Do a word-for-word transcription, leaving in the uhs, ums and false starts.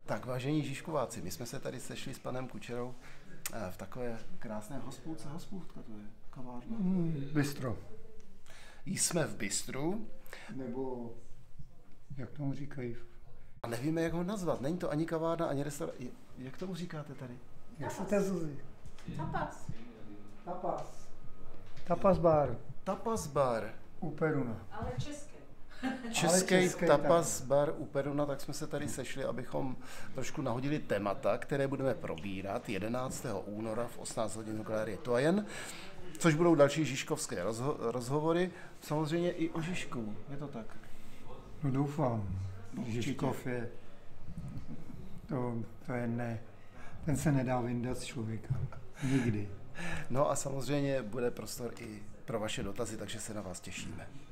Tak vážení Žižkováci, my jsme se tady sešli s panem Kučerou v takové krásné hospůdce, hospůdka to je, kavárna. Mm, bistro. Jsme v bistru. Nebo, jak tomu říkají? A nevíme, jak ho nazvat. Není to ani kavárna, ani restaurace. Jak tomu říkáte tady? Jak se to Zuzi? Tapas. Tapas. Tapas bar. Tapas bar. U Peruna. Ale český. Český, Ale český tapas bar u Peruna, tak jsme se tady sešli, abychom trošku nahodili témata, které budeme probírat jedenáctého února v osmnáct hodin u Galerie Toyen, což budou další žižkovské rozho- rozhovory, samozřejmě i o Žižkovu, je to tak? No doufám. No, Žižkov je, to, to je ne, ten se nedá vyndat z člověka. Nikdy. No a samozřejmě bude prostor i pro vaše dotazy, takže se na vás těšíme.